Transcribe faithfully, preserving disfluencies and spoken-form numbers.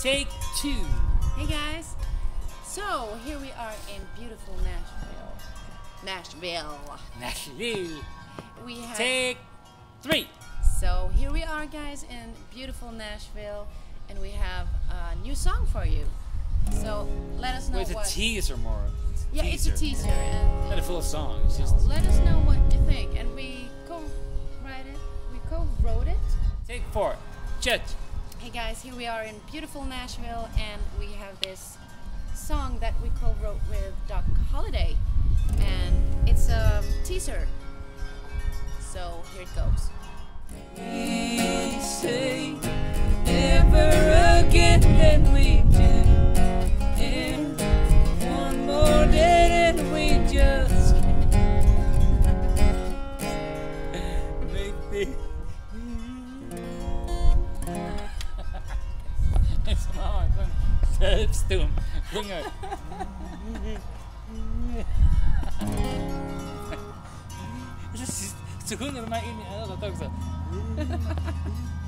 Take two. Hey guys, so here we are in beautiful Nashville. Nashville. Nashville. We have. Take three. So here we are, guys, in beautiful Nashville, and we have a new song for you. So let us know Well, it's what. a teaser more. It's a yeah, teaser. it's a teaser, and Not a full song. It's you just. know, let us know what you think, and we co-write it. We co-wrote it. Take four. Chet. Hey guys, here we are in beautiful Nashville, and we have this song that we co-wrote with Doc Holliday, and it's a teaser. So here it goes. We say never again, then we do. And one more day, and we just maybe. Sama kan selbstum sjunga. Så sjunger de här in i örat också.